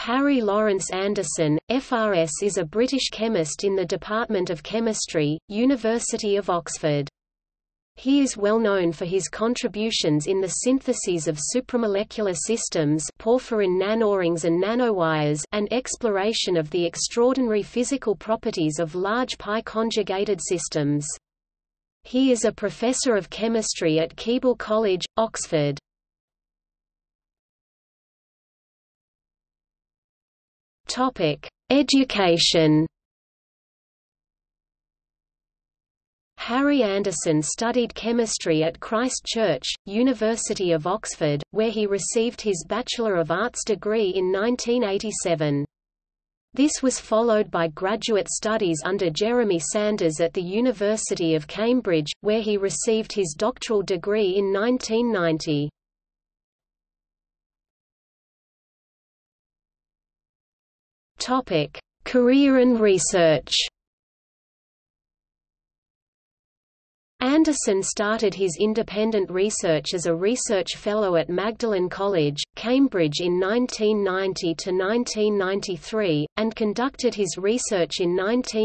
Harry Lawrence Anderson, FRS is a British chemist in the Department of Chemistry, University of Oxford. He is well known for his contributions in the syntheses of supramolecular systems, porphyrin nanorings and nanowires, and exploration of the extraordinary physical properties of large pi conjugated systems. He is a professor of chemistry at Keble College, Oxford. Education. Harry Anderson studied chemistry at Christ Church, University of Oxford, where he received his Bachelor of Arts degree in 1987. This was followed by graduate studies under Jeremy Sanders at the University of Cambridge, where he received his doctoral degree in 1990. Career and research. Anderson started his independent research as a research fellow at Magdalen College, Cambridge in 1990 to 1993, and conducted his research in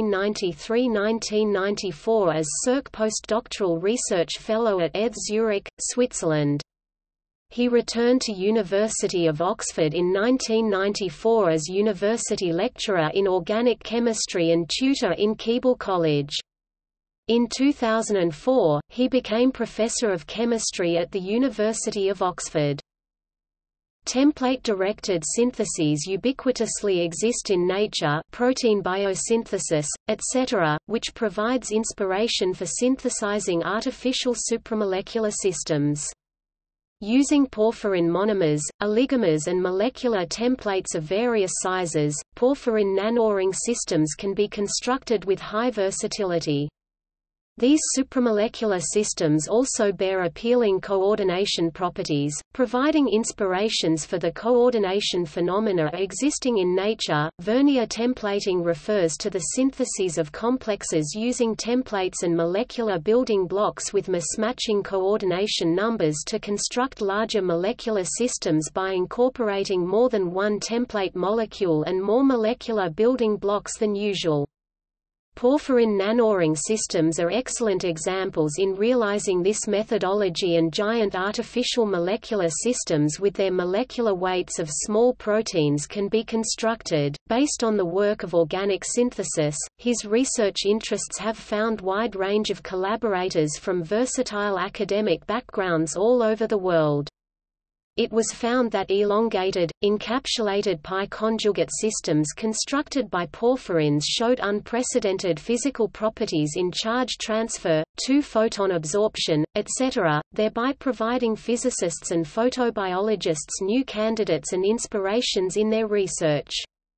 1993–1994 as Circ postdoctoral research fellow at ETH Zurich, Switzerland. He returned to University of Oxford in 1994 as university lecturer in organic chemistry and tutor in Keble College. In 2004, he became professor of chemistry at the University of Oxford. Template-directed syntheses ubiquitously exist in nature, protein biosynthesis, etc., which provides inspiration for synthesizing artificial supramolecular systems. Using porphyrin monomers, oligomers and molecular templates of various sizes, porphyrin nanoring systems can be constructed with high versatility. These supramolecular systems also bear appealing coordination properties, providing inspirations for the coordination phenomena existing in nature. Vernier templating refers to the syntheses of complexes using templates and molecular building blocks with mismatching coordination numbers to construct larger molecular systems by incorporating more than one template molecule and more molecular building blocks than usual. Porphyrin nanoring systems are excellent examples in realizing this methodology, and giant artificial molecular systems with their molecular weights of small proteins can be constructed. Based on the work of organic synthesis, his research interests have found wide range of collaborators from versatile academic backgrounds all over the world. It was found that elongated, encapsulated pi conjugate systems constructed by porphyrins showed unprecedented physical properties in charge transfer, 2-photon absorption, etc., thereby providing physicists and photobiologists new candidates and inspirations in their research.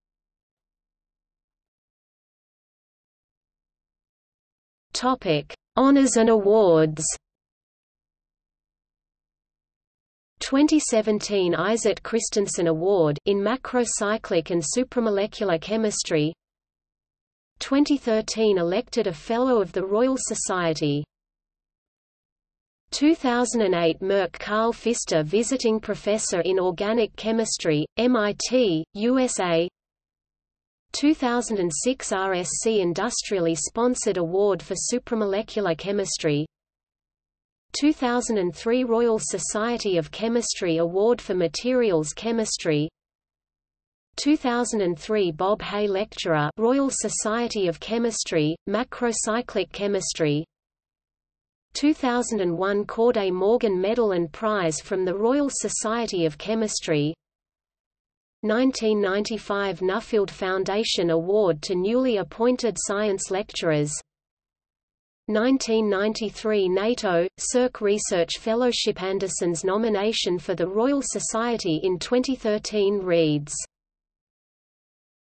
Honours and awards. 2017 Isaac Christensen Award in Macrocyclic and Supramolecular Chemistry. 2013 elected a Fellow of the Royal Society. 2008 Merck Karl Pfister Visiting Professor in Organic Chemistry, MIT, USA. 2006 RSC Industrially Sponsored Award for Supramolecular Chemistry. 2003 Royal Society of Chemistry Award for Materials Chemistry. 2003 Bob Hay Lecturer, Royal Society of Chemistry, Macrocyclic Chemistry. 2001 Corday Morgan Medal and Prize from the Royal Society of Chemistry. 1995 Nuffield Foundation Award to newly appointed science lecturers. 1993 NATO, Circ Research Fellowship. Anderson's nomination for the Royal Society in 2013 reads